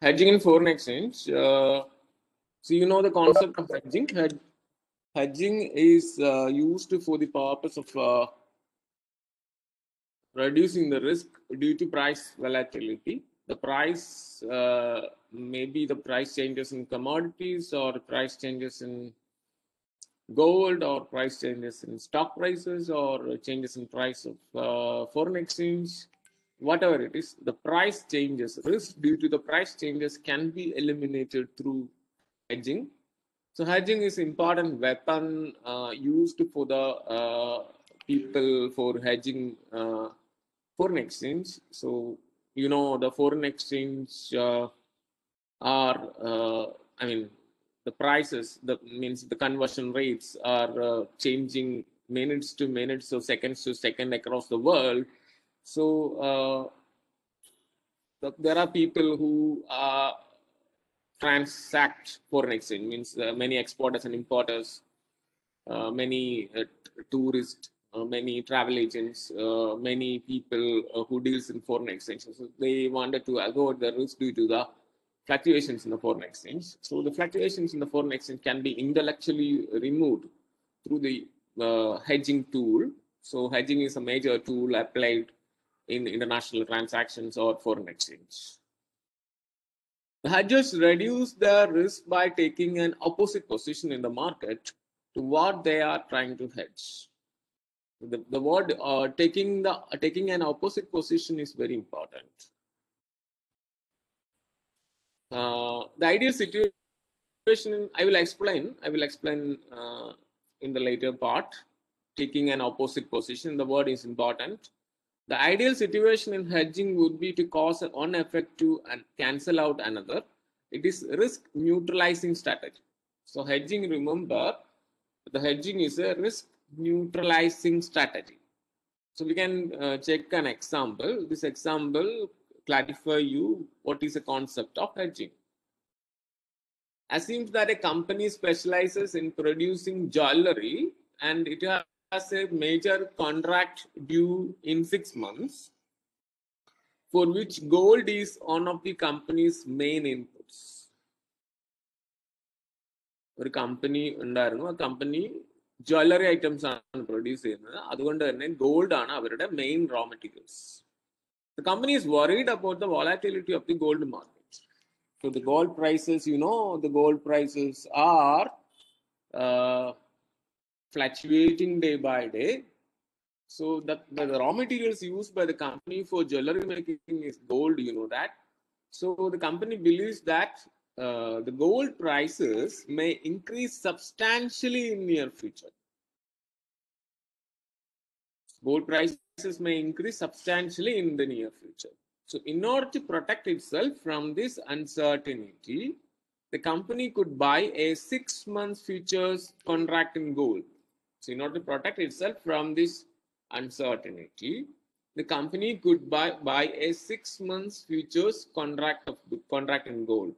Hedging in foreign exchange. So you know the concept of hedging. Hedging is used for the purpose of reducing the risk due to price volatility. The price maybe the price changes in commodities or price changes in gold or price changes in stock prices or changes in price of foreign exchange, whatever it is, the price changes, risk due to the price changes can be eliminated through hedging. So hedging is important weapon used for the people for hedging foreign exchange. So you know the foreign exchange are I mean the prices, the means the conversion rates are changing minutes to minutes, so seconds to second across the world. So there are people who transact foreign exchange, means many exporters and importers, many tourists, many travel agents, many people who deals in foreign exchange. So they wanted to avoid the risk due to the fluctuations in the foreign exchange. So the fluctuations in the foreign exchange can be intellectually removed through the hedging tool. So hedging is a major tool applied in international transactions or foreign exchange. The hedgers reduce their risk by taking an opposite position in the market to what they are trying to hedge. The word taking an opposite position is very important. The ideal situation I will explain in the later part. Taking an opposite position, the word is important. The ideal situation in hedging would be to cause one effect to and cancel out another. It is risk neutralizing strategy. So hedging, remember, the hedging is a risk neutralizing strategy. So we can check an example. This example clarify you what is the concept of hedging. Assumes that a company specializes in producing jewelry and it has a major contract due in 6 months, for which gold is one of the company's main inputs. ഒരു company ഉണ്ടായിരുന്നു, ആ company jewellery items ആണ് produce ചെയ്യുന്നത്, അതുകൊണ്ട് തന്നെ gold ആണ് അവരുടെ main raw materials. The company is worried about the volatility of the gold market. So the gold prices, you know, the gold prices are fluctuating day by day. So the raw materials used by the company for jewelry making is gold, you know that. So the company believes that the gold prices may increase substantially in near future. Gold prices may increase substantially in the near future. So in order to protect itself from this uncertainty, the company could buy a 6 month futures contract in gold. So in order to protect itself from this uncertainty, the company could buy a 6 months futures contract in gold.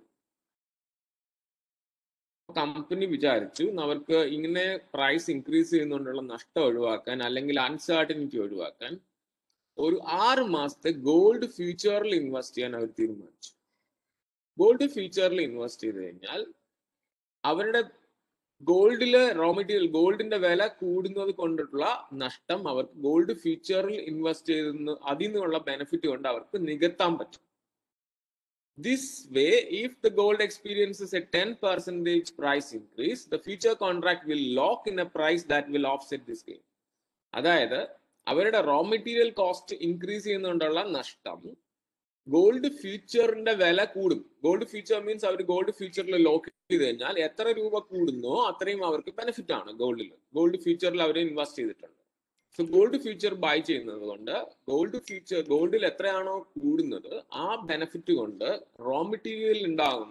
Company വിചാരിച്ചു അവർക്ക് ഇങ്ങനെ price increase ചെയ്യുന്നതുകൊണ്ടുള്ള നഷ്ടം ഒഴിവാക്കാൻ അല്ലെങ്കിൽ uncertainty ഒഴിവാക്കാൻ ഒരു 6 മാസത്തെ ഗോൾഡ് ഫ്യൂച്ചറിൽ ഇൻവെസ്റ്റ് ചെയ്യാൻ അവർ തീരുമാനിച്ചു. ഗോൾഡ് ഫ്യൂച്ചറിൽ ഇൻവെസ്റ്റ് ചെയ്ത് കഴിഞ്ഞാൽ അവരുടെ ഗോൾഡിലെ റോ മെറ്റീരിയൽ ഗോൾഡിന്റെ വില കൂടുന്നത് കൊണ്ടുള്ള നഷ്ടം അവർക്ക് ഗോൾഡ് ഫ്യൂച്ചറിൽ ഇൻവെസ്റ്റ് ചെയ്തെന്ന് അതിൽ നിന്നുള്ള ബെനിഫിറ്റ് കൊണ്ട് അവർക്ക് നികത്താൻ പറ്റും. This way, if the gold experiences a 10% price increase, the future contract will lock in a price that will offset this gain. അതായത് അവരുടെ റോ മെറ്റീരിയൽ കോസ്റ്റ് ഇൻക്രീസ് ചെയ്യുന്നതുകൊണ്ടുള്ള നഷ്ടം ഗോൾഡ് ഫ്യൂച്ചറിന്റെ വില കൂടും. ഗോൾഡ് ഫ്യൂച്ചർ മീൻസ് അവർ ഗോൾഡ് ഫ്യൂച്ചറിൽ lock ചെയ്ത് കഴിഞ്ഞാൽ എത്ര രൂപ കൂടുന്നോ അത്രയും അവർക്ക് ബെനിഫിറ്റ് ആണ് ഗോൾഡിൽ. ഗോൾഡ് ഫ്യൂച്ചറിൽ അവർ ഇൻവെസ്റ്റ് ചെയ്തിട്ടുണ്ട്. സോ ഗോൾഡ് ഫ്യൂച്ചർ ബൈ ചെയ്യുന്നത് കൊണ്ട് ഗോൾഡിൽ എത്രയാണോ കൂടുന്നത് ആ ബെനിഫിറ്റ് കൊണ്ട് റോ മെറ്റീരിയൽ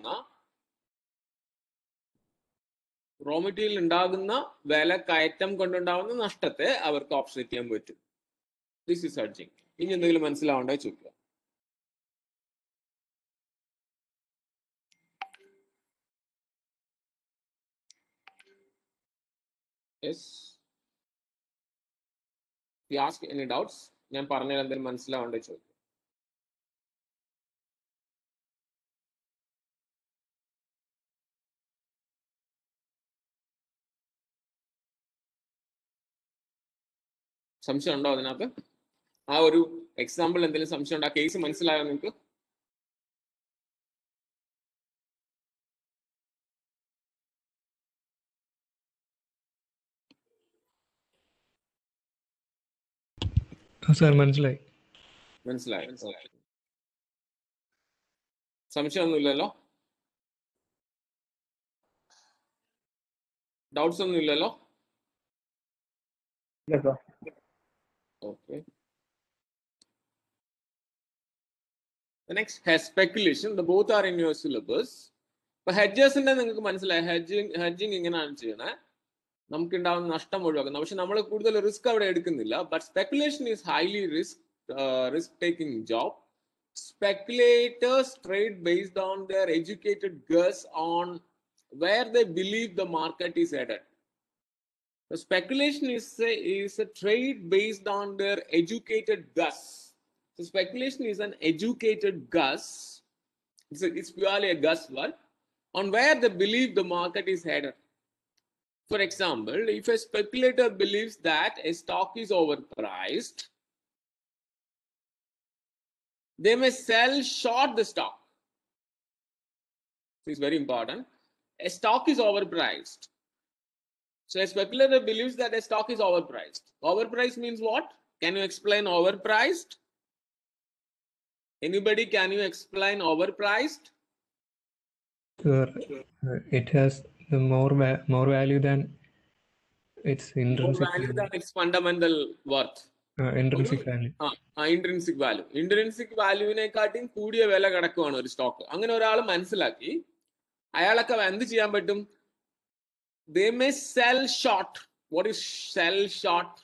ഉണ്ടാകുന്ന വില കയറ്റം കൊണ്ടുണ്ടാകുന്ന നഷ്ടത്തെ അവർക്ക് ഓഫ്സെറ്റ് ചെയ്യാൻ പറ്റും. This is hedging. ഇനി എന്തെങ്കിലും മനസ്സിലാവണ്ടേ ചോദിക്കുക. Yes, ask any doubts? ഞാൻ പറഞ്ഞാൽ എന്തെങ്കിലും മനസ്സിലാവണ്ടേ ചോദിക്കുക. സംശയം ഉണ്ടോ അതിനകത്ത്? ആ ഒരു എക്സാമ്പിൾ എന്തെങ്കിലും സംശയം ഉണ്ടോ? ആ കേസ് മനസ്സിലായോ നിങ്ങൾക്ക്? സാർ മനസ്സിലായി. മനസ്സിലായി. സംശയമൊന്നുമില്ലല്ലോ? ഡൗട്ട്സ് ഒന്നും ഇല്ലല്ലോ? Okay. The next has speculation. The both are in your syllabus. ഇപ്പൊ ഹെഡ്ജേഴ്സിന്റെ നിങ്ങൾക്ക് മനസ്സിലായി, ഹെഡ്ജിങ് ഇങ്ങനെയാണ് ചെയ്യുന്നത്, നമുക്ക് ഉണ്ടാവുന്ന നഷ്ടം ഒഴിവാക്കുന്നത്. പക്ഷെ നമ്മൾ കൂടുതൽ റിസ്ക് അവിടെ എടുക്കുന്നില്ല. But speculation is highly risk taking job. Speculators trade based on their educated guess on where they believe the market is headed. The speculation is a trade based on their educated guess. So speculation is an educated guess. It's purely a guess word on where they believe the market is headed. For example, if a speculator believes that a stock is overpriced, they may sell short the stock. This is very important. A stock is overpriced. So a speculator believes that a stock is overpriced. Overpriced means what? Can you explain overpriced? Anybody, can you explain overpriced? Sir, it has the more value than its intrinsic More value than its fundamental worth. intrinsic value. Intrinsic value. Intrinsic വാല്യൂവിനെക്കാട്ടിയും കൂടിയ വില കിടക്കുവാണ് ഒരു stock. അങ്ങനെ ഒരാൾ മനസ്സിലാക്കി, അയാളൊക്കെ എന്ത് ചെയ്യാൻ പറ്റും? They may sell short. What is sell short?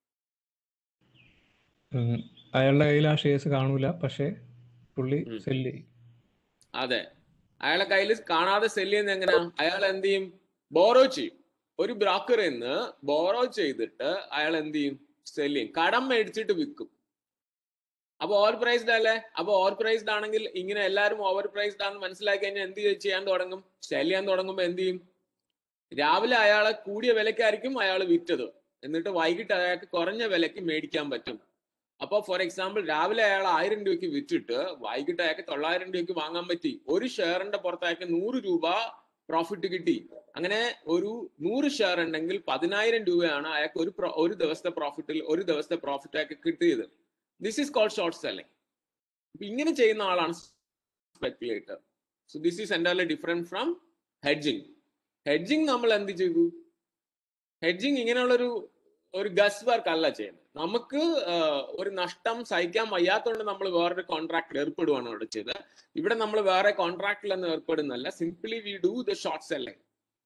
അയാളുടെ കയ്യിൽ ആ ഷെയർസ് കാണൂല, പക്ഷെ പുള്ളി സെല്ല് ചെയ്യും. അതെ, അയാളെ കയ്യിൽ കാണാതെ സെല്ല് ചെയ്യുന്നത് എങ്ങനെയാ? അയാൾ എന്ത് ചെയ്യും? ബോറോ ചെയ്യും. ഒരു ബ്രോക്കറിൽ നിന്ന് ബോറോ ചെയ്തിട്ട് അയാൾ എന്ത് ചെയ്യും? സെല്ല് ചെയ്യും. കടം മേടിച്ചിട്ട് വിൽക്കും. അപ്പൊ ഓവർ പ്രൈസ്ഡ് അല്ലേ? അപ്പൊ ഓവർ പ്രൈസ്ഡ് ആണെങ്കിൽ ഇങ്ങനെ എല്ലാവരും ഓവർ പ്രൈസ്ഡ് ആണെന്ന് മനസ്സിലാക്കി കഴിഞ്ഞാൽ എന്ത് ചെയ്യാൻ തുടങ്ങും? സെല് ചെയ്യാൻ തുടങ്ങുമ്പോൾ എന്ത് ചെയ്യും? രാവിലെ അയാളെ കൂടിയ വിലക്കായിരിക്കും അയാൾ വിറ്റത്, എന്നിട്ട് വൈകിട്ട് അയാൾക്ക് കുറഞ്ഞ വിലക്ക് മേടിക്കാൻ പറ്റും. അപ്പോൾ ഫോർ എക്സാമ്പിൾ രാവിലെ അയാൾ 1000 രൂപയ്ക്ക് വിറ്റിട്ട് വൈകിട്ട് അയാൾക്ക് 900 രൂപയ്ക്ക് വാങ്ങാൻ പറ്റി. ഒരു ഷെയറിന്റെ പുറത്ത് അയാൾക്ക് 100 രൂപ പ്രോഫിറ്റ് കിട്ടി. അങ്ങനെ ഒരു 100 ഷെയർ ഉണ്ടെങ്കിൽ 10000 രൂപയാണ് അയാൾക്ക് ഒരു ദിവസത്തെ പ്രോഫിറ്റ് അയാൾക്ക് കിട്ടിയത്. This is called short selling. ഇങ്ങനെ ചെയ്യുന്ന ആളാണ് speculator. So this is entirely different from hedging. Hedging നമ്മൾ എന്ത് ചെയ്തു? ഹെഡ്ജിങ് ഇങ്ങനെയുള്ളൊരു ഗസ് വർക്ക് അല്ല ചെയ്യുന്നത്. നമുക്ക് ഒരു നഷ്ടം സഹിക്കാൻ വയ്യാത്തതുകൊണ്ട് നമ്മൾ വേറൊരു കോൺട്രാക്റ്റിൽ ഏർപ്പെടുവാണ് ഇവിടെ ചെയ്തത്. ഇവിടെ നമ്മൾ വേറെ കോൺട്രാക്റ്റിലൊന്നും ഏർപ്പെടുന്നല്ല. Simply we do the short selling.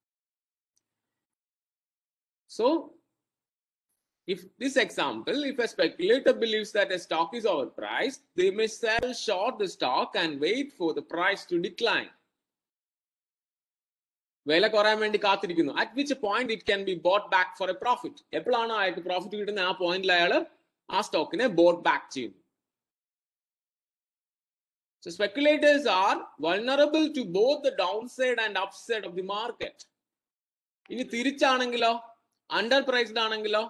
So if this example, if a speculator believes that a stock is overpriced, they may sell short the stock and wait for the price to decline. വില കുറയാൻ വേണ്ടി കാത്തിരിക്കുന്നു. At which point it can be bought back for a profit. എപ്പോഴാണ് അയാൾക്ക് profit കിട്ടുന്ന ആ പോയിന്റിൽ അയാൾ ആ സ്റ്റോക്കിനെ ബോട്ട് ബാക്ക് ചെയ്യും. So speculators are vulnerable to both the downside and upside of the market. ഇനി തിരിച്ചാണെങ്കിലോ, അണ്ടർ പ്രൈസ്ഡ് ആണെങ്കിലോ,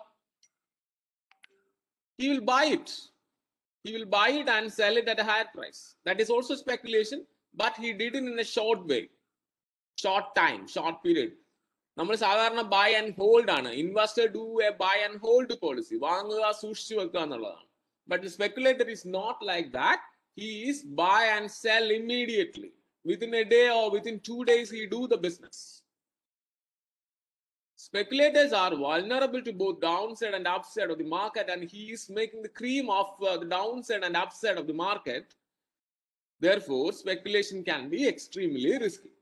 he will buy it. He will buy it and sell it at a higher price. That is also speculation, but he did it in a short way, short time, short period. നമ്മൾ സാധാരണ buy and hold ആണ്. Investor do a buy and hold policy. വാങ്ങുക, സൂക്ഷിച്ചു വെക്കുക എന്നുള്ളതാണ്. But speculator is not like that. He is buy and sell immediately. Within a day or within 2 days he do the business. Speculators are vulnerable to both downside and upside of the market, and he is making the cream of the downside and upside of the market. Therefore, speculation can be extremely risky.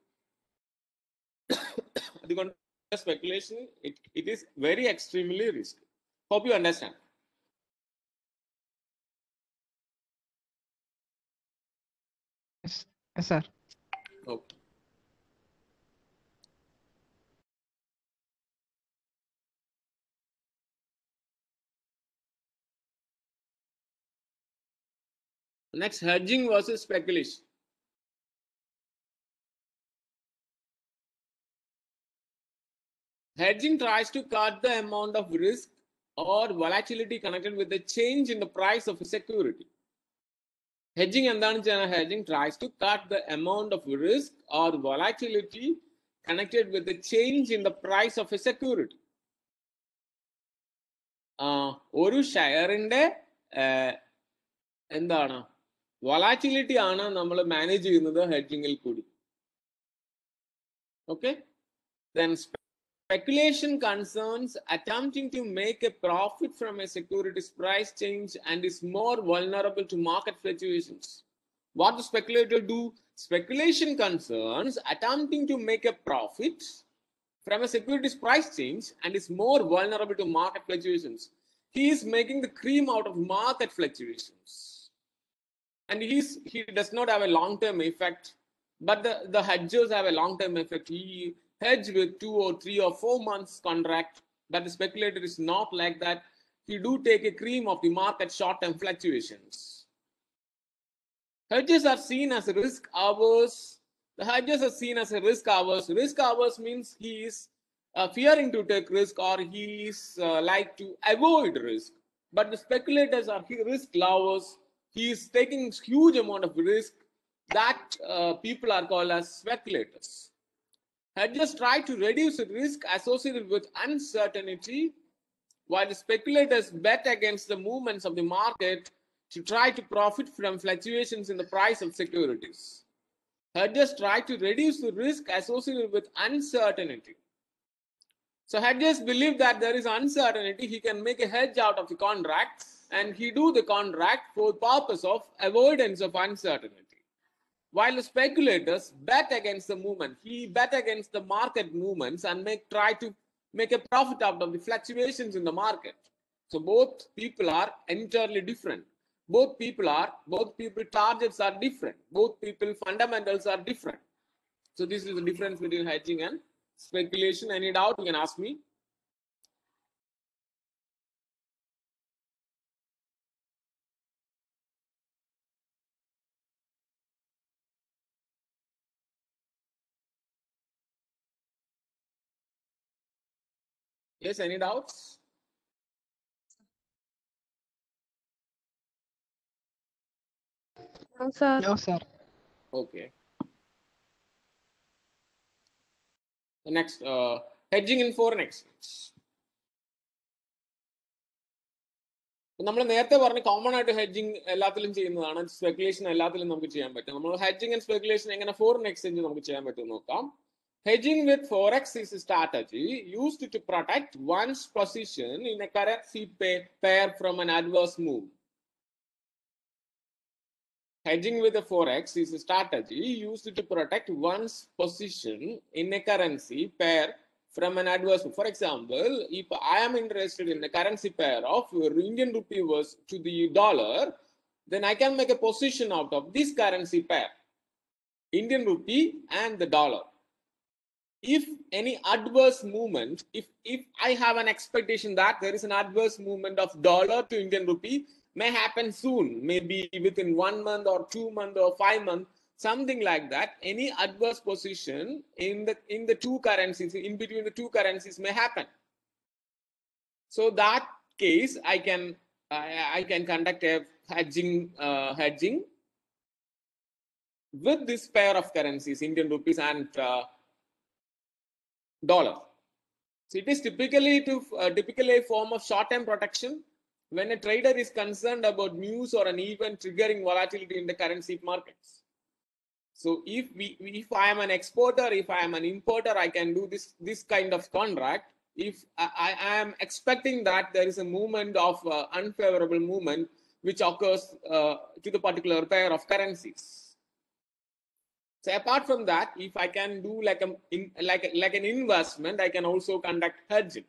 Speculation, it is very extremely risky. Hope you understand. Yes, sir. Okay. Next, hedging versus speculation. Hedging tries to cut the amount of risk or volatility connected with the change in the price of a security. Hedging hedging tries to cut the amount of risk or volatility connected with the change in the price of a security. ഒരു ഷെയറിന്റെ എന്താണ് volatility ആണ് നമ്മൾ manage ചെയ്യുന്നത് ഹെഡ്ജിങ്ങിൽ കൂടി. Okay, then speculation concerns attempting to make a profit from a security's price change and is more vulnerable to market fluctuations. What the speculator do? Speculation concerns attempting to make a profit from a security's price change and is more vulnerable to market fluctuations. He is making the cream out of market fluctuations, and he does not have a long-term effect, but the hedgers have a long-term effect. He hedge with 2 or 3 or 4 months contract, but the speculator is not like that. He do take a cream of the market short-term fluctuations. Hedges are seen as risk averse. The hedges are seen as a risk averse. Risk averse means he is fearing to take risk, or he is like to avoid risk. But the speculators are risk lovers. He is taking huge amount of risk. That people are called as speculators. Hedgers try to reduce the risk associated with uncertainty, while the speculators bet against the movements of the market to try to profit from fluctuations in the price of securities. Hedgers try to reduce the risk associated with uncertainty. So hedgers believe that there is uncertainty. He can make a hedge out of the contract, and he do the contract for the purpose of avoidance of uncertainty. While the speculators bet against the movement, he bet against the market movements and try to make a profit out of the fluctuations in the market. So both people are entirely different. Both people targets are different. Both people fundamentals are different. So this is the difference between hedging and speculation. Any doubt, you can ask me. Yes, any doubts? No, sir. No, sir. Okay. The next, hedging in foreign exchange. നമ്മൾ നേരത്തെ പറഞ്ഞ common ആയിട്ട് hedging എല്ലാത്തിലും ചെയ്യുന്നതാണ്, speculation എല്ലാത്തിലും നമുക്ക് ചെയ്യാൻ പറ്റും. നമ്മൾ ഹെഡ്ജിങ് ആൻഡ് സ്പെക്കുലേഷൻ എങ്ങനെ ഫോറിൻ എക്സ്ചേഞ്ച് നമുക്ക് ചെയ്യാൻ പറ്റും നോക്കാം. Hedging with forex is a strategy used to protect one's position in a currency pair from an adverse move. Hedging with the forex is a strategy used to protect one's position in a currency pair from an adverse move. For example, if I am interested in a currency pair of Indian rupee to the dollar, then I can make a position out of this currency pair, Indian rupee and the dollar. If any adverse movement, if I have an expectation that there is an adverse movement of dollar to Indian rupee may happen soon, maybe within 1 month or 2 months or 5 months, something like that, any adverse position in the two currencies, in between the two currencies may happen. So that case, I can conduct a hedging with this pair of currencies, Indian rupees and dollar. So it is typically a form of short-term protection when a trader is concerned about news or an event triggering volatility in the currency markets. So if I am an exporter, if I am an importer, I can do this kind of contract. If I am expecting that there is a movement of unfavorable movement which occurs to the particular pair of currencies. So apart from that, if I can do like an investment, I can also conduct hedging.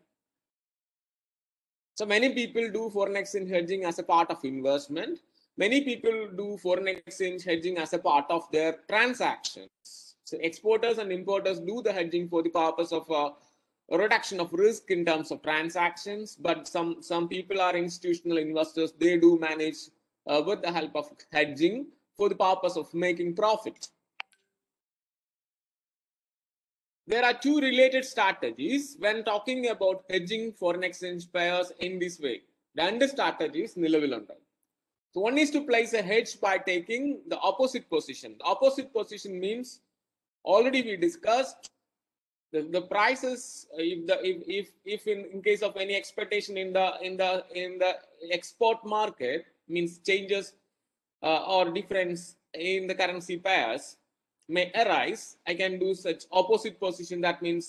So many people do foreign exchange hedging as a part of investment. Many people do foreign exchange hedging as a part of their transactions. So exporters and importers do the hedging for the purpose of a reduction of risk in terms of transactions. But some people are institutional investors. They do manage with the help of hedging for the purpose of making profit. there are two related strategies when talking about hedging foreign exchange pairs in this way. രണ്ട് strategies നിലവിലുണ്ട്. So one is to place a hedge by taking the opposite position. The opposite position means, already we discussed, the prices, if in case of any expectation in the export market, means changes or difference in the currency pairs may arise, I can do such opposite position. That means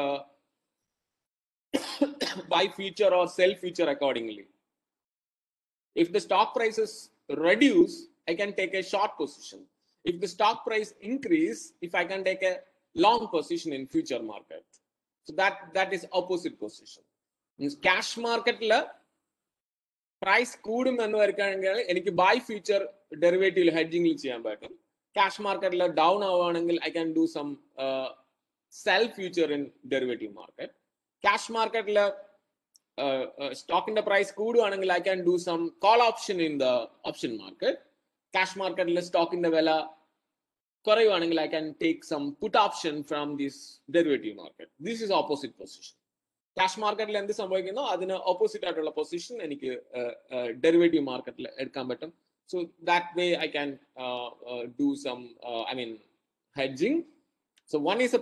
buy future or sell future accordingly. If the stock prices reduce, I can take a short position. If the stock price increase, if I can take a long position in future market. So that is opposite position. Means cash market la price കൂടും എന്ന് വരികയാണെങ്കിൽ എനിക്ക് buy future derivative hedging ചെയ്യാൻ പറ്റും. Cash market la down ആവുകയാണെങ്കിൽ I can do some sell future in derivative market. Cash market la stock in the price കൂടുകയാണെങ്കിൽ I can do some call option in the option market. Cash market la stock in the വില കുറയുകയാണെങ്കിൽ I can take some put option from this derivative market. This is opposite position. Cash market എന്ത് സംഭവിക്കുന്നോ അതിന് opposite ആയിട്ടുള്ള position എനിക്ക് derivative മാർക്കറ്റിൽ എടുക്കാൻ പറ്റും. So that way I can do some hedging. So one is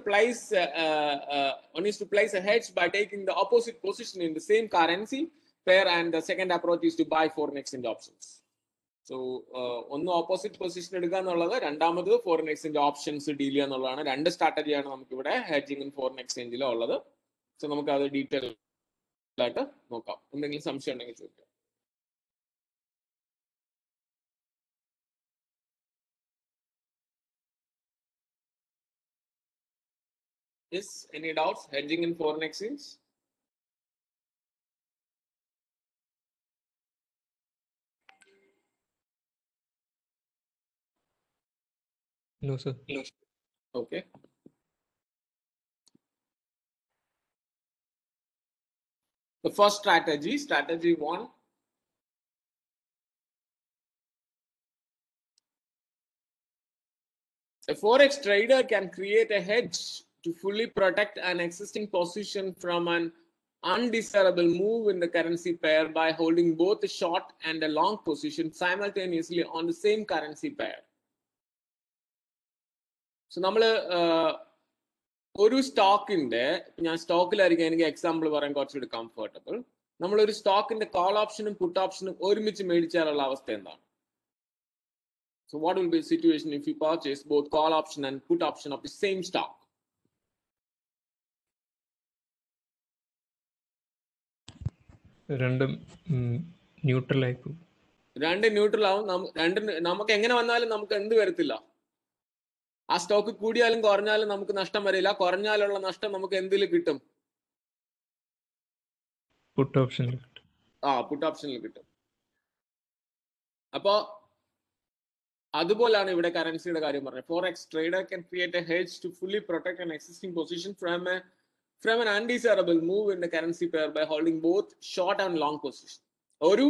to place a hedge by taking the opposite position in the same currency pair, and the second approach is to buy foreign exchange options. So ഒന്ന് opposite position എടുക്കുക എന്നുള്ളത്, രണ്ടാമത് foreign exchange options deal ചെയ്യുക എന്നുള്ളതാണ്. രണ്ട് സ്ട്രാറ്റജിയാണ് നമുക്ക് ഇവിടെ hedging in foreign എക്സ്ചേഞ്ചിൽ ഉള്ളത്. സോ നമുക്ക് അത് ഡീറ്റെയിൽ ആയിട്ട് നോക്കാം. എന്തെങ്കിലും സംശയം ഉണ്ടെങ്കിൽ ചോദിക്കാം. Yes, any doubts? Hedging in foreign exchange? No, sir. Okay. The first strategy one. A forex trader can create a hedge to fully protect an existing position from an undesirable move in the currency pair by holding both a short and a long position simultaneously on the same currency pair. So നമ്മൾ ഒരു സ്റ്റോക്കിന്റെ, ഞാൻ സ്റ്റോക്കിലായിരിക്കും എനിക്ക് example പറയാൻ കുറച്ചുകൂടി comfortable. നമ്മളൊരു സ്റ്റോക്കിന്റെ call ഓപ്ഷനും പുട്ട് ഓപ്ഷനും ഒരുമിച്ച് മേടിച്ചാലുള്ള അവസ്ഥ എന്താണ്? So what will be the situation if you purchase both call option and put option of the same stock? രണ്ടും ന്യൂട്രൽ ആയി പോകും. രണ്ട് ന്യൂട്രൽ ആവും. നമുക്ക് എങ്ങനെ വന്നാലും നമുക്ക് എന്ത് വരത്തില്ല, ആ സ്റ്റോക്ക് കൂടിയാലും കുറഞ്ഞാലും നമുക്ക് നഷ്ടം വരില്ല. കുറഞ്ഞാലുള്ള നഷ്ടം നമുക്ക് എന്തിൽ കിട്ടും? പുട്ട് ഓപ്ഷനിൽ കിട്ടും. പുട്ട് ഓപ്ഷനിൽ കിട്ടും. അപ്പോ അതുപോലാണ് ഇവിടെ കറൻസിയുടെ കാര്യം പറഞ്ഞത്. Forex trader can create a hedge to fully protect an existing position from an undesirable move in the currency pair by holding both short and long position. ഒരു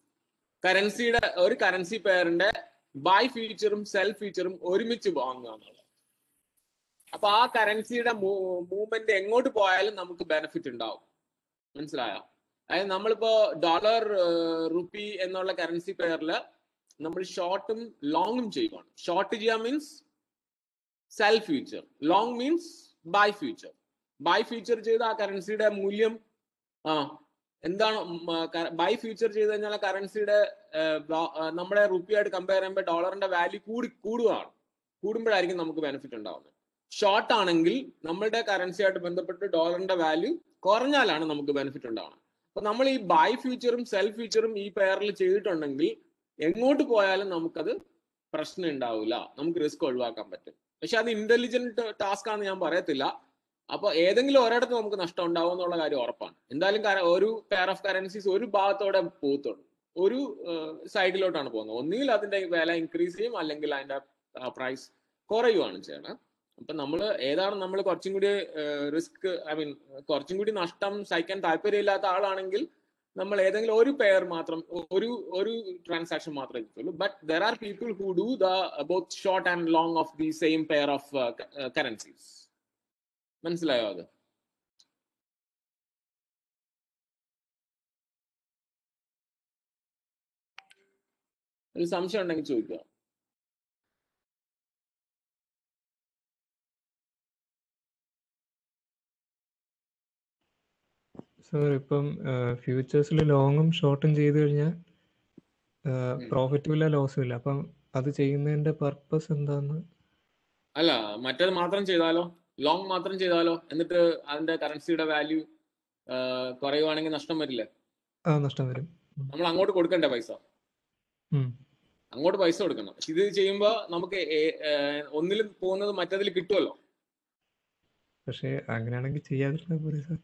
കറൻസി പെയറിന്റെ ബൈ ഫീച്ചറും സെൽ ഫീച്ചറും ഒരുമിച്ച് വാങ്ങുക എന്നുള്ളത്. അപ്പൊ ആ കറൻസിയുടെ മൂവ്മെന്റ് എങ്ങോട്ട് പോയാലും നമുക്ക് ബെനിഫിറ്റ് ഉണ്ടാവും. മനസ്സിലായോ? അതായത് നമ്മളിപ്പോ ഡോളർ റുപ്പി എന്നുള്ള കറൻസി പെയറിൽ നമ്മൾ ഷോർട്ടും ലോങ്ങും ചെയ്യുവാണ്. ഷോർട്ട് ചെയ്യാൻ means sell future, long means buy future. Buy future ചെയ്ത് ആ കറൻസിയുടെ മൂല്യം എന്താണ്? ബൈ ഫ്യൂച്ചർ ചെയ്ത് കഴിഞ്ഞാൽ കറൻസിയുടെ നമ്മുടെ റുപ്പിയായിട്ട് കമ്പയർ ചെയ്യുമ്പോൾ ഡോളറിന്റെ വാല്യൂ കൂടുമ്പോഴായിരിക്കും നമുക്ക് ബെനിഫിറ്റ് ഉണ്ടാവുന്നത്. ഷോർട്ട് ആണെങ്കിൽ നമ്മളുടെ കറൻസിയായിട്ട് ബന്ധപ്പെട്ട് ഡോളറിന്റെ വാല്യൂ കുറഞ്ഞാലാണ് നമുക്ക് ബെനിഫിറ്റ് ഉണ്ടാവുന്നത്. അപ്പൊ നമ്മൾ ഈ ബൈ ഫ്യൂച്ചറും സെൽ ഫ്യൂച്ചറും ഈ പെയറിൽ ചെയ്തിട്ടുണ്ടെങ്കിൽ എങ്ങോട്ട് പോയാലും നമുക്കത് പ്രശ്നം ഉണ്ടാവില്ല, നമുക്ക് റിസ്ക് ഒഴിവാക്കാൻ പറ്റും. പക്ഷെ അത് ഇന്റലിജന്റ് ടാസ്ക് ആണെന്ന് ഞാൻ പറയത്തില്ല. അപ്പൊ ഏതെങ്കിലും ഒരിടത്ത് നമുക്ക് നഷ്ടം ഉണ്ടാവും എന്നുള്ള കാര്യം ഉറപ്പാണ്. എന്തായാലും ഒരു പെയർ ഓഫ് കറൻസീസ് ഒരു ഭാഗത്തോടെ പോകത്തുള്ളൂ, ഒരു സൈഡിലോട്ടാണ് പോകുന്നത്. ഒന്നുകിൽ അതിന്റെ വില ഇൻക്രീസ് ചെയ്യും, അല്ലെങ്കിൽ അതിന്റെ പ്രൈസ് കുറയുവാണ് ചെയ്യണം. അപ്പൊ നമ്മൾ ഏതാണ് നമ്മൾ കുറച്ചും കൂടി റിസ്ക്, കുറച്ചും കൂടി നഷ്ടം സഹിക്കാൻ താല്പര്യമില്ലാത്ത ആളാണെങ്കിൽ നമ്മൾ ഏതെങ്കിലും ഒരു പെയർ മാത്രം, ഒരു ട്രാൻസാക്ഷൻ മാത്രമേ കിട്ടുള്ളൂ. But there are people who do the both short and long of the same pair of currencies. മനസ്സിലായോ? അത് ഒരു സംശയം ഉണ്ടെങ്കിൽ ചോദിക്കുക. സാർ ഇപ്പം ഫ്യൂച്ചേഴ്സിൽ ലോങ്ങും ഷോർട്ടും ചെയ്ത് കഴിഞ്ഞാൽ പ്രോഫിറ്റും ഇല്ല ലോസും ഇല്ല. അപ്പം അത് ചെയ്യുന്നതിന്റെ പർപ്പസ് എന്താന്ന്? അല്ല, മറ്റേത് മാത്രം ചെയ്താലോ, ലോങ് മാത്രം ചെയ്താലോ, എന്നിട്ട് അതിന്റെ കറൻസിയുടെ വാല്യൂ കുറയുവാണെങ്കിൽ നഷ്ടം വരില്ലേ? നഷ്ടം വരും. നമ്മൾ അങ്ങോട്ട് കൊടുക്കണ്ടേ പൈസ? ഉം. അങ്ങോട്ട് പൈസ കൊടുക്കണം. ഇത് ചെയ്യുമ്പോൾ നമുക്ക് ഒന്നിൽ പോകുന്നത് മറ്റതിൽ കിട്ടുമല്ലോ. പക്ഷെ അങ്ങനെയാണെങ്കിൽ ചെയ്യാതിരുന്ന പോലെ സാർ.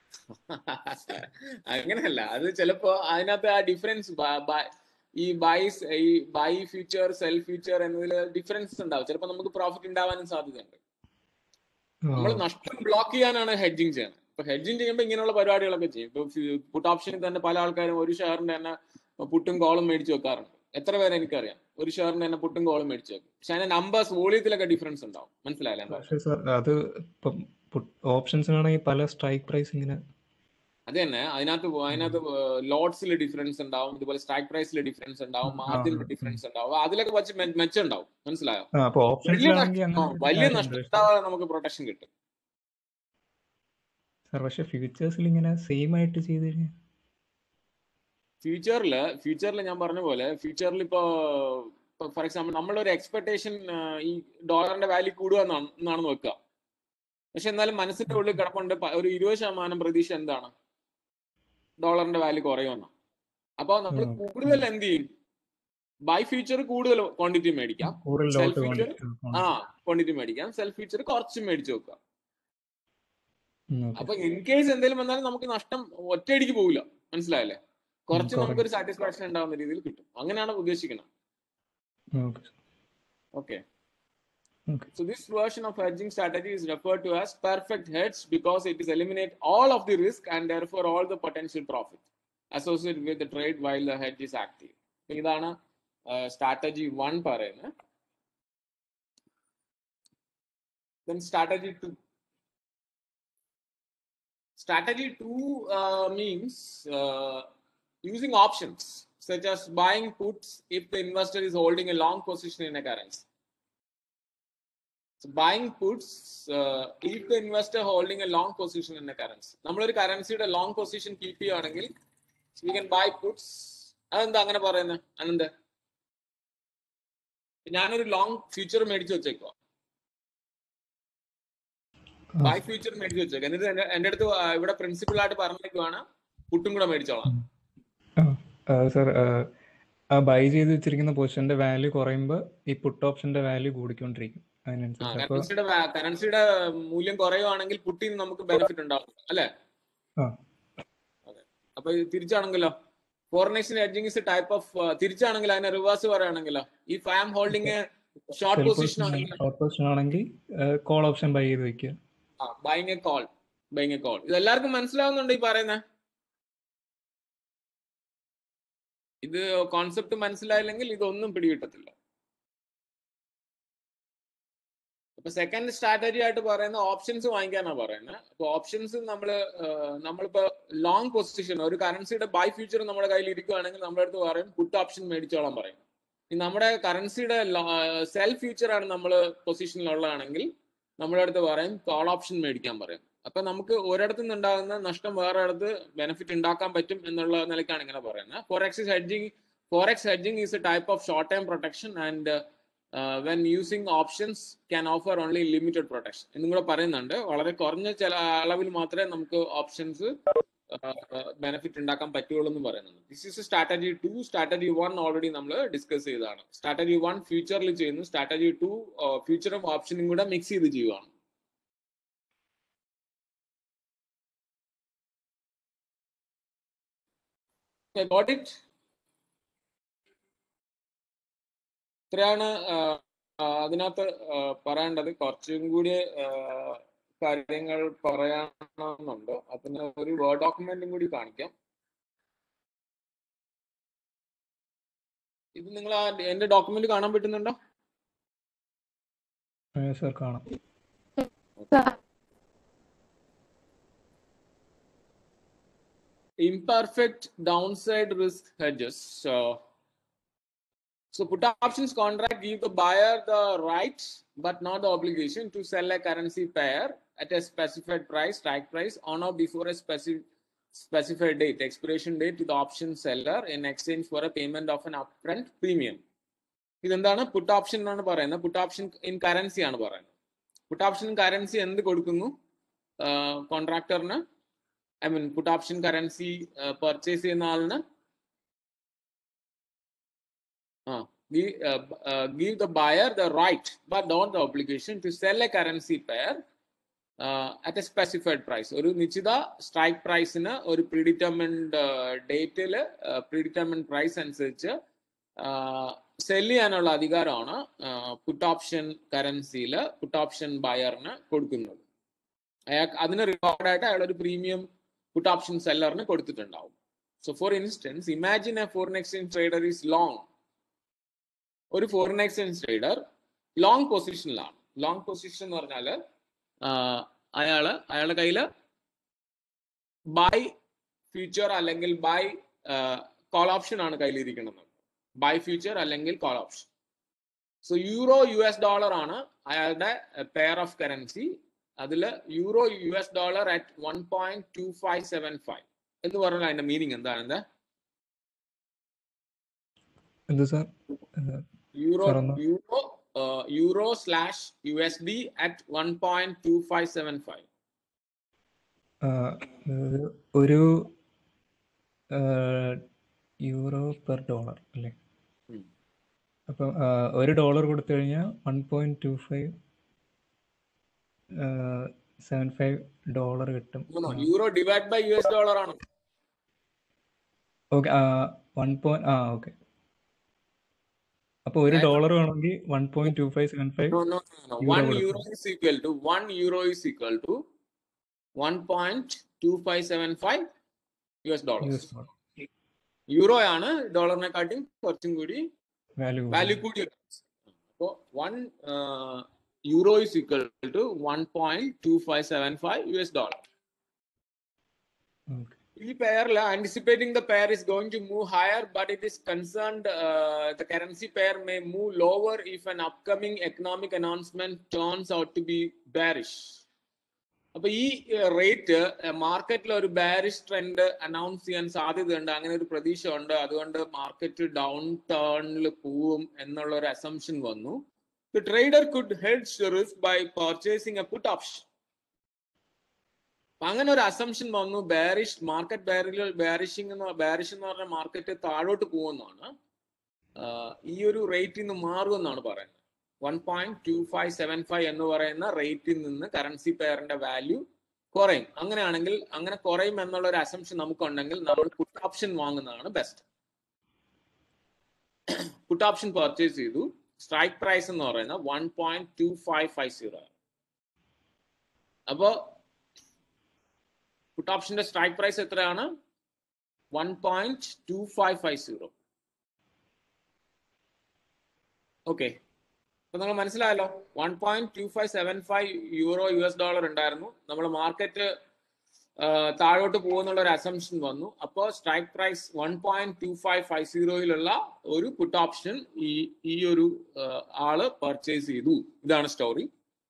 അങ്ങനെയല്ല, അത് ചിലപ്പോ അതിനകത്ത് ആ ഡിഫറൻസ് ഈ ബൈ ഫ്യൂച്ചർ സെൽ ഫ്യൂച്ചർ എന്നതിൽ ഡിഫറൻസ് ഉണ്ടാവും. ചിലപ്പോൾ നമുക്ക് പ്രോഫിറ്റ് ഉണ്ടാവാനും സാധ്യതയുണ്ട്. നമ്മൾ നഷ്ടം ബ്ലോക്ക് ചെയ്യാനാണ് ഹെഡ്ജിങ് ചെയ്യുന്നത്. ഇപ്പൊ ഹെഡ്ജിങ് ചെയ്യുമ്പോൾ ഇങ്ങനെയുള്ള പരിപാടികളൊക്കെ ചെയ്യും. ഇപ്പൊ പുട്ട് ഓപ്ഷനിൽ തന്നെ പല ആൾക്കാരും ഒരു ഷെയറിന്റെ തന്നെ പുട്ടും കോളും മേടിച്ച് വെക്കാറുണ്ട്. എത്ര പേരെ എനിക്കറിയാം ഒരു ഷെയറിന്റെ തന്നെ പുട്ടും കോളും മേടിച്ച് വെക്കും. പക്ഷെ അതിന്റെ നമ്പേഴ്സ് വോളിയത്തിലൊക്കെ ഡിഫറൻസ് ഉണ്ടാവും. മനസ്സിലായില്ലേ? പക്ഷേ സാർ അത് ഇപ്പം ഓപ്ഷൻസിനാണെങ്കിൽ പല സ്ട്രൈക്ക് പ്രൈസ് ഇങ്ങനെ. അത് തന്നെ, അതിനകത്ത് ലോട്ട്സിൽ ഡിഫറൻസ് ഉണ്ടാവും, ഇതുപോലെ സ്ട്രൈക്ക് പ്രൈസിൽ ഡിഫറൻസ് ഉണ്ടാവും, മാർജിനിൽ ഡിഫറൻസ് ഉണ്ടാവും. അതിലൊക്കെ വെച്ച് മെച്ചം ഉണ്ടാവും. മനസ്സിലായോ? വലിയ നഷ്ടം നമുക്ക് പ്രൊട്ടക്ഷൻ കിട്ടും സാർ. പക്ഷെ ഫ്യൂച്ചേഴ്സിൽ ഇങ്ങനെ സെയിം ആയിട്ട് ചെയ്ത് കഴിഞ്ഞാൽ ഫ്യൂച്ചറിൽ ഞാൻ പറഞ്ഞ പോലെ ഫ്യൂച്ചറിൽ ഇപ്പോ ഫോർ എക്സാമ്പിൾ നമ്മളൊരു എക്സ്പെക്ടേഷൻ ഈ ഡോളറിന്റെ വാല്യൂ കൂടുക എന്നാണെന്ന് വെക്കുക. പക്ഷെ എന്നാലും മനസ്സിന്റെ ഉള്ളിൽ കിടപ്പുണ്ട് ഒരു 20% പ്രതീക്ഷ എന്താണ്, ഡോളറിന്റെ വാല്യൂ കുറയുമെന്നാണ്. അപ്പൊ നമ്മൾ കൂടുതൽ എന്ത് ചെയ്യും? ബൈ ഫ്യൂച്ചർ കൂടുതൽ ക്വാണ്ടിറ്റി മേടിക്കാം, സെൽഫ് ഫ്യൂച്ചർ ക്വാണ്ടിറ്റി മേടിക്കാം, സെൽഫ് ഫ്യൂച്ചർ കുറച്ച് മേടിച്ചു വെക്കുക. അപ്പൊ ഇൻ കേസ് എന്തെങ്കിലും വന്നാലും നമുക്ക് നഷ്ടം ഒറ്റയടിക്ക് പോകില്ല. മനസ്സിലായല്ലേ? കുറച്ച് നമുക്കൊരു സാറ്റിസ്ഫാക്ഷൻ ഉണ്ടാവുന്ന രീതിയിൽ കിട്ടും. അങ്ങനെയാണ് ഉദ്ദേശിക്കുന്നത്. Okay. So this version of hedging strategy is referred to as perfect hedge because it is eliminate all of the risk and therefore all the potential profit associated with the trade while the hedge is active. ഇതാണ് strategy 1 പറയുന്നത്. Then strategy 2. Strategy 2 means using options such as buying puts if the investor is holding a long position in a currency. So buying puts if the investor holding a long position in a currency. നമ്മളൊരു കറൻസിയുടെ long position keep ചെയ്യുകയാണെങ്കിൽ we can buy puts. അതെന്താ അങ്ങനെ പറയുന്നത് അനന്ത്? ഞാനൊരു long future മേടിച്ചു വെച്ചേക്കോ, by future മേടിച്ചു വെച്ചേക്കാം. എന്നിട്ട് എന്റെ അടുത്ത് ഇവിടെ പ്രിൻസിപ്പിൾ ആയിട്ട് പറഞ്ഞേക്കുവാണ് പുട്ടും കൂടെ മേടിച്ചോളാം. സാർ, ആ ബൈ ചെയ്ത് വെച്ചിരിക്കുന്ന പൊസിഷന്റെ വാല്യൂ കുറയുമ്പോൾ ഈ പുട്ട് ഓപ്ഷന്റെ വാല്യൂ കൂടിക്കൊണ്ടിരിക്കും. കറൻസിയുടെ മൂല്യം കുറയുവാണെങ്കിൽ പുട്ടിന് നമുക്ക് ബെനിഫിറ്റ് ഉണ്ടാവും അല്ലെ? അപ്പൊ തിരിച്ചാണെങ്കിലോ, foreign exchange hedging is type of തിരിച്ചാണെങ്കിൽ അതിനെ റിവേഴ്സ് പറയുകയാണെങ്കിലോ, if I am holding a short position ആണെങ്കിൽ കോൾ ഓപ്ഷൻ ബൈ ചെയ്ത് വെക്കുക. Buying a call. ഇത് എല്ലാവർക്കും മനസ്സിലാവുന്നുണ്ട് ഈ പറയുന്നത്? ഇത് കോൺസെപ്റ്റ് മനസ്സിലായില്ലെങ്കിൽ ഇതൊന്നും പിടികിട്ടത്തില്ല. അപ്പൊ സെക്കൻഡ് സ്ട്രാറ്റജി ആയിട്ട് പറയുന്ന ഓപ്ഷൻസ് വാങ്ങിക്കാനാണ് പറയുന്നത്. അപ്പൊ ഓപ്ഷൻസ് നമ്മളിപ്പോ ലോങ് പൊസിഷൻ ഒരു കറൻസിയുടെ ബൈ ഫ്യൂച്ചർ നമ്മുടെ കയ്യിൽ ഇരിക്കുകയാണെങ്കിൽ നമ്മുടെ അടുത്ത് പറയും പുട്ട് ഓപ്ഷൻ മേടിച്ചോളാൻ പറയും. നമ്മുടെ കറൻസിയുടെ സെൽ ഫ്യൂച്ചർ ആണ് നമ്മൾ പൊസിഷനിലുള്ളതാണെങ്കിൽ നമ്മുടെ അടുത്ത് പറയും കോൾ ഓപ്ഷൻ മേടിക്കാൻ പറയും. അപ്പൊ നമുക്ക് ഒരിടത്തു നിന്ന് ഉണ്ടാകുന്ന നഷ്ടം വേറെ അടുത്ത് ബെനിഫിറ്റ് ഉണ്ടാക്കാൻ പറ്റും എന്നുള്ള നിലയ്ക്കാണ് ഇങ്ങനെ പറയുന്നത്. Forex hedging is a type of short-term protection and when using options can offer only limited protection. എന്നും കൂടെ പറയുന്നുണ്ട്. വളരെ കുറഞ്ഞ ചില അളവിൽ മാത്രമേ നമുക്ക് ഓപ്ഷൻസ് ബെനിഫിറ്റ് ഉണ്ടാക്കാൻ പറ്റുള്ളൂ എന്ന് പറയുന്നുണ്ട്. This is strategy 2. Strategy 1 already നമ്മൾ ഡിസ്കസ് ചെയ്തതാണ്. സ്ട്രാറ്റജി 1 ഫ്യൂച്ചറിൽ ചെയ്യുന്നു, സ്ട്രാറ്റജി 2 ഫ്യൂച്ചറും ഓപ്ഷനും കൂടെ മിക്സ് ചെയ്ത് ചെയ്യുകയാണ്. Got it? ഇത്രയാണ് അതിനകത്ത് പറയേണ്ടത്. കുറച്ചും കൂടി കാര്യങ്ങൾ പറയാനുണ്ട്. അതിന് ഒരു വേർഡ് ഡോക്യുമെന്റും കൂടി കാണിക്കാം. ഇത് നിങ്ങൾ എന്റെ ഡോക്യുമെന്റ് കാണാൻ പറ്റുന്നുണ്ടോ? സർ കാണാം. imperfect downside risk hedges. So put options contract give the buyer the right but not the obligation to sell a currency pair at a specified price, strike price, on or before a specified date, expiration date, to the option seller in exchange for a payment of an upfront premium. ഇതെന്താണ് puttu option എന്നാണ് പറയുന്നത്. Puttu option in currency ആണ് പറയുന്നത്. Puttu option currency എന്ത് കൊടുക്കുന്നു കോൺട്രാക്ടറിന്? I mean put option currency purchase ചെയ്യുന്ന ആളിന് give the buyer the right but not the obligation to sell a currency pair at a specified price. ഒരു നിശ്ചിത സ്ട്രൈക്ക് പ്രൈസിന് ഒരു പ്രീഡിറ്റർമിൻഡ് ഡേറ്റിൽ പ്രീഡിറ്റർമിൻഡ് പ്രൈസ് അനുസരിച്ച് സെല് ചെയ്യാനുള്ള അധികാരമാണ് പുട്ട് ഓപ്ഷൻ കറൻസിയിൽ പുട്ട് ഓപ്ഷൻ ബയറിന് കൊടുക്കുന്നത്. അതിന് റിവാർഡായിട്ട് അയാൾ ഒരു പ്രീമിയം പുട്ട് ഓപ്ഷൻ സെല്ലറിന് കൊടുത്തിട്ടുണ്ടാവും. So for instance, imagine a foreign exchange trader is long. ഒരു ഫോറിൻ എക്സ്ചേഞ്ച് ട്രേഡർ ലോങ് പൊസിഷനിലാണ്. ലോങ് പൊസിഷൻ എന്ന് പറഞ്ഞാൽ അയാളുടെ കയ്യിൽ ബൈ ഫ്യൂച്ചർ അല്ലെങ്കിൽ ബൈ കോൾ ഓപ്ഷൻ ആണ് കയ്യിലിരിക്കുന്നത്. ബൈ ഫ്യൂച്ചർ അല്ലെങ്കിൽ call option. So euro US$ ആണ് അയാളുടെ പെയർ ഓഫ് കറൻസി. അതിൽ യൂറോ US$ at 1.2575 എന്ന് പറഞ്ഞാൽ അതിന്റെ മീനിങ് എന്താണ്? Euro/USD at 1.2575. ഒരു യൂറോ പെർ ഡോളർ അല്ലേ? അപ്പം $1 കൊടുത്തു കഴിഞ്ഞാൽ $1.2575 കിട്ടും. യൂറോ ഡിവൈഡ് ബൈ US$ ആണ്. Okay, okay. അപ്പൊ $1 വേണമെങ്കിൽ 1.2575. No. 1 euro is equal to 1.2575 US$. Euro ആണ് ഡോളറിനെക്കാട്ടും കുറച്ചും കൂടി വാല്യൂ കൂടി. അപ്പോൾ 1 euro is equal to 1.2575 US$. ഈ പെയറിൽ anticipating the pair is going to move higher, but it is concerned the currency pair may move lower if an upcoming economic announcement turns out to be bearish. അപ്പൊ ഈ rate മാർക്കറ്റിൽ ഒരു ബാരിഷ് trend announce ചെയ്യാൻ സാധ്യതയുണ്ട്, അങ്ങനെ ഒരു പ്രതീക്ഷ ഉണ്ട്, അതുകൊണ്ട് മാർക്കറ്റ് ഡൗൺ ടേണിൽ പോവും എന്നുള്ള ഒരു അസംഷൻ വന്നു. The trader could hedge the risk by purchasing a put option. അങ്ങനെ ഒരു അസംഷൻ വന്നു. ബാരിഷ് മാർക്കറ്റ് ബാരിഷ് എന്ന് പറഞ്ഞാൽ മാർക്കറ്റ് താഴോട്ട് പോകുന്നതാണ്. ഈ ഒരു റേറ്റിൽ നിന്ന് മാറുമെന്നാണ് പറയുന്നത്. 1.2575 എന്ന് പറയുന്ന റേറ്റിൽ നിന്ന് കറൻസി പെയറിന്റെ വാല്യൂ കുറയും. അങ്ങനെയാണെങ്കിൽ അങ്ങനെ കുറയും എന്നുള്ള ഒരു അസംഷൻ നമുക്കുണ്ടെങ്കിൽ നമ്മൾ പുട്ട് ഓപ്ഷൻ വാങ്ങുന്നതാണ് ബെസ്റ്റ്. പുട്ട് ഓപ്ഷൻ പർച്ചേസ് ചെയ്തു. സ്ട്രൈക്ക് പ്രൈസ് എന്ന് പറയുന്നത് 1.2550. അപ്പോ പുട്ട് ഓപ്ഷന്റെ സ്ട്രൈക്ക് പ്രൈസ് എത്രയാണ്? 1.2550. ഓക്കെ, അപ്പൊ നിങ്ങൾ മനസ്സിലായല്ലോ. 1.2575 യൂറോ US$ ഉണ്ടായിരുന്നു. നമ്മൾ മാർക്കറ്റ് താഴോട്ട് പോകുന്നുള്ള ഒരു അസംഷൻ വന്നു. അപ്പോൾ സ്ട്രൈക്ക് പ്രൈസ് 1.2550 ഒരു പുട്ട് ഓപ്ഷൻ ഈ ഒരു ആള് പർച്ചേസ് ചെയ്തു. ഇതാണ് story.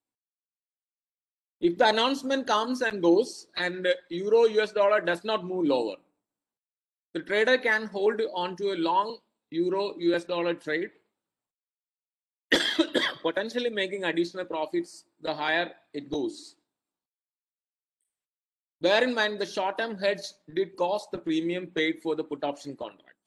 If the announcement comes and goes and euro US$ does not move lower, the trader can hold on to a long euro US$ trade, potentially making additional profits the higher it goes. Bear in mind the short-term hedge did cost the premium paid for the put option contract.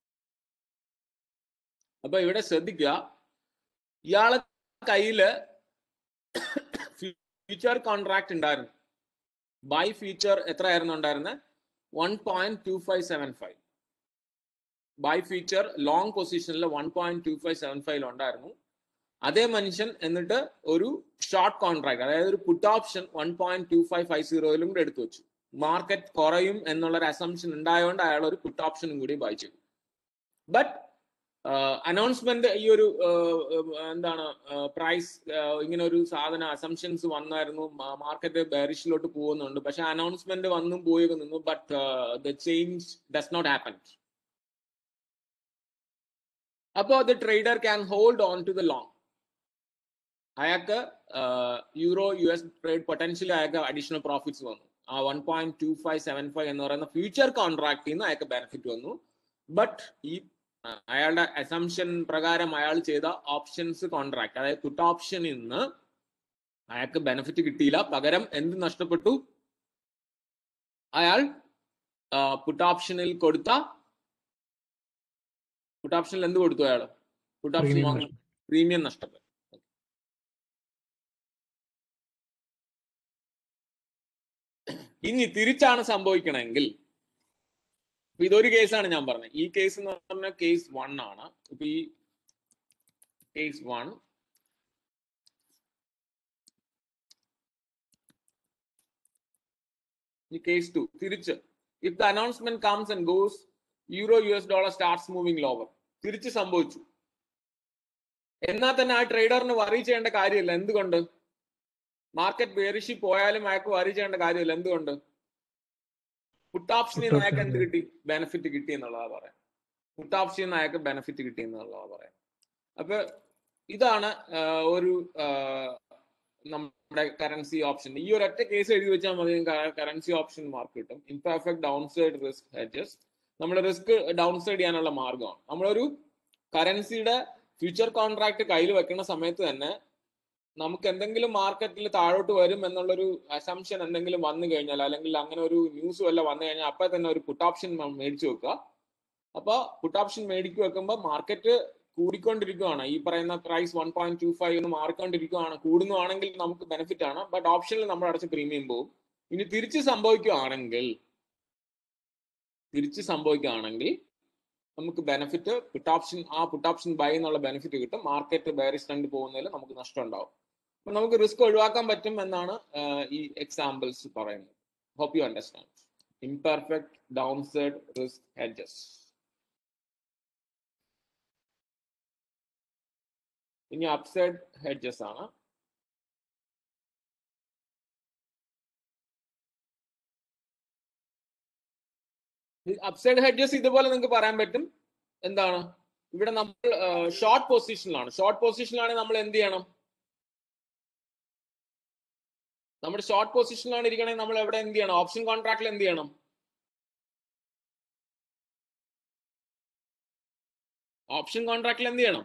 അപ്പൊ ഇവിടെ ശ്രദ്ധിക്കുക, ഇയാളെ കയ്യില് future contract ഉണ്ടായിരുന്നു. Buy future എത്രയായിരുന്നു ഉണ്ടായിരുന്നത്? 1.2575. By future long പൊസിഷനിൽ 1.2575 ഉണ്ടായിരുന്നു. അതേ മനുഷ്യൻ എന്നിട്ട് ഒരു ഷോർട്ട് കോൺട്രാക്ട്, അതായത് ഒരു പുട്ട് ഓപ്ഷൻ 1.2550 കൂടെ എടുത്തു വെച്ചു. മാർക്കറ്റ് കുറയും എന്നുള്ളൊരു അസംഷൻ ഉണ്ടായതുകൊണ്ട് അയാൾ ഒരു പുട്ട് ഓപ്ഷനും കൂടി ബൈ ചെയ്തു. ബട്ട് അനൗൺസ്മെന്റ് ഈ ഒരു എന്താണ് പ്രൈസ് ഇങ്ങനെ ഒരു സാധന അസംഷൻസ് വന്നായിരുന്നു, മാർക്കറ്റ് ബെയറിഷിലോട്ട് പോകുന്നുണ്ട്, പക്ഷെ അനൗൺസ്മെന്റ് വന്നും പോയി നിന്നു, but the change does not happen. അപ്പോൾ the trader can hold on to the long. അയാൾക്ക് യൂറോ US ട്രേഡ് പൊട്ടൻഷ്യലി അയാൾക്ക് അഡീഷണൽ പ്രോഫിറ്റ്സ് വന്നു. ആ 1.2575 എന്ന് പറയുന്ന ഫ്യൂച്ചർ കോൺട്രാക്റ്റിൽ നിന്ന് അയാൾക്ക് ബെനിഫിറ്റ് വന്നു. ബട്ട് ഈ അയാളുടെ അസംഷൻ പ്രകാരം അയാൾ ചെയ്ത ഓപ്ഷൻസ് കോൺട്രാക്ട്, അതായത് പുട്ട് ഓപ്ഷനിൽ നിന്ന് അയാൾക്ക് ബെനിഫിറ്റ് കിട്ടിയില്ല. പകരം എന്ത് നഷ്ടപ്പെട്ടു? അയാൾ പുട്ട് ഓപ്ഷനിൽ കൊടുത്ത പുട്ട് ഓപ്ഷനിൽ എന്ത് കൊടുത്തു? അയാൾ പുട്ട് ഓപ്ഷൻ പ്രീമിയം നഷ്ടപ്പെട്ടു. ഇനി തിരിച്ചാണ് സംഭവിക്കണമെങ്കിൽ, ഇതൊരു കേസാണ് ഞാൻ പറഞ്ഞത്. ഈ കേസ് എന്ന് പറഞ്ഞാൽ കേസ് 1 ആണ്. ഇപ്പൊ ഈ കേസ് 1, ഈ കേസ് 2 തിരിച്ച്, if the announcement comes and goes, euro US dollar starts moving lower. തിരിച്ച് സംഭവിച്ചു. എന്നാൽ തന്നെ ആ ട്രേഡറിന് വറി ചെയ്യേണ്ട കാര്യമില്ല. എന്തുകൊണ്ട്? മാർക്കറ്റ് ബെയറിഷ് പോയാലും അയാൾക്ക് വറി ചെയ്യേണ്ട കാര്യമില്ല. എന്തുകൊണ്ട്? പുട്ട് ഓപ്ഷനിൽ നിന്ന് അയാൾക്ക് എന്ത് കിട്ടി? ബെനിഫിറ്റ് കിട്ടി എന്നുള്ളതാ പറയാം. പുട്ട് ഓപ്ഷനിൽ നിന്ന് അയാൾക്ക് ബെനിഫിറ്റ് കിട്ടി എന്നുള്ളതാ പറയാം. അപ്പൊ ഇതാണ് ഒരു നമ്മുടെ കറൻസി ഓപ്ഷൻ. ഈ ഒരൊറ്റ കേസ് എഴുതി വെച്ചാൽ മതി, കറൻസി ഓപ്ഷൻ മാർക്ക് കിട്ടും. Imperfect downside risk hedges. നമ്മൾ റിസ്ക് ഡൗൺ സൈഡ് ചെയ്യാനുള്ള മാർഗമാണ്. നമ്മളൊരു കറൻസിയുടെ ഫ്യൂച്ചർ കോൺട്രാക്ട് കയ്യിൽ വെക്കുന്ന സമയത്ത് തന്നെ നമുക്ക് എന്തെങ്കിലും മാർക്കറ്റിൽ താഴോട്ട് വരും എന്നുള്ളൊരു അസംഷൻ എന്തെങ്കിലും വന്നു കഴിഞ്ഞാൽ, അല്ലെങ്കിൽ അങ്ങനെ ഒരു ന്യൂസ് വല്ല വന്നു കഴിഞ്ഞാൽ അപ്പൊ തന്നെ ഒരു പുട്ട് ഓപ്ഷൻ മേടിച്ചു വെക്കുക. അപ്പൊ പുട്ട് ഓപ്ഷൻ മേടിച്ചു വെക്കുമ്പോൾ മാർക്കറ്റ് കൂടിക്കൊണ്ടിരിക്കുകയാണ്, ഈ പറയുന്ന പ്രൈസ് 1.25 എന്ന് മാറിക്കൊണ്ടിരിക്കുകയാണ്. കൂടുന്നതാണെങ്കിൽ നമുക്ക് ബെനിഫിറ്റ് ആണ്. ബട്ട് ഓപ്ഷനിൽ നമ്മൾ അടച്ച പ്രീമിയം പോകും. ഇനി തിരിച്ച് സംഭവിക്കുകയാണെങ്കിൽ നമുക്ക് ബെനിഫിറ്റ് പുട്ട് ഓപ്ഷൻ ബൈ എന്നുള്ള ബെനിഫിറ്റ് കിട്ടും. മാർക്കറ്റ് ബെയറിഷ് ട്രെൻഡ് പോകുന്നതിൽ നമുക്ക് നഷ്ടം ഉണ്ടാവും. അപ്പൊ നമുക്ക് റിസ്ക് ഒഴിവാക്കാൻ പറ്റും എന്നാണ് ഈ എക്സാമ്പിൾസ് പറയുന്നത്. Hope you understand. Imperfect downside risk hedges. ഇനി അപ്സൈഡ് ഹെഡ്ജസ് ആണ്. അപ്സൈഡ് ഹെഡ്ജസ് ഇതുപോലെ നിങ്ങൾക്ക് പറയാൻ പറ്റും. എന്താണ്? ഇവിടെ നമ്മൾ ഷോർട്ട് പൊസിഷനിലാണ്. ഷോർട്ട് പൊസിഷനിലാണെങ്കിൽ നമ്മൾ എന്ത് ചെയ്യണം? നമ്മുടെ ഷോർട്ട് പൊസിഷനിലാണ് ഇരിക്കണമെങ്കിൽ നമ്മൾ എവിടെ എന്ത് ചെയ്യണം? ഓപ്ഷൻ കോൺട്രാക്റ്റിൽ എന്ത് ചെയ്യണം? ഓപ്ഷൻ കോൺട്രാക്റ്റിൽ എന്ത് ചെയ്യണം?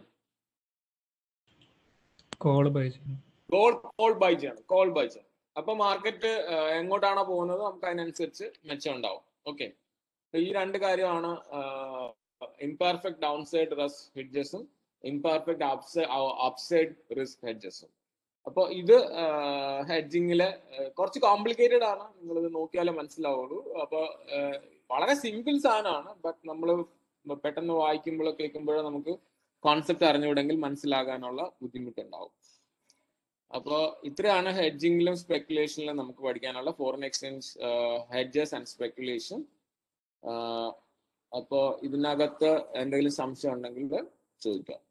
കോൾ ബൈ ചെയ്യണം. അപ്പൊ മാർക്കറ്റ് എങ്ങോട്ടാണോ പോകുന്നത് നമുക്ക് അതിനനുസരിച്ച് മെച്ചം ഉണ്ടാവും. ഓക്കെ, ഈ രണ്ട് കാര്യമാണ് ഇംപെർഫെക്റ്റ് ഡൗൺ സൈഡ് റിസ്ക് ഹെഡ്ജസും ഇംപെർഫെക്റ്റ് അപ്സൈഡ് റിസ്ക് ഹെഡ്ജസും. അപ്പൊ ഇത് ഹെഡ്ജിങ്ങില് കുറച്ച് കോംപ്ലിക്കേറ്റഡ് ആണ്, നിങ്ങൾ ഇത് നോക്കിയാലേ മനസ്സിലാവുള്ളൂ. അപ്പൊ വളരെ സിമ്പിൾ സാധനമാണ്, ബട്ട് നമ്മൾ പെട്ടെന്ന് വായിക്കുമ്പോഴോ കേൾക്കുമ്പോഴോ നമുക്ക് കോൺസെപ്റ്റ് അറിഞ്ഞുകൂടെങ്കിൽ മനസ്സിലാകാനുള്ള ബുദ്ധിമുട്ടുണ്ടാവും. അപ്പോൾ ഇത്രയാണ് ഹെഡ്ജിങ്ങിലും സ്പെക്കുലേഷനിലും നമുക്ക് പഠിക്കാനുള്ള foreign exchange hedges and speculation. അപ്പോൾ ഇതിനകത്ത് എന്തെങ്കിലും സംശയം ഉണ്ടെങ്കിൽ ചോദിക്കാം.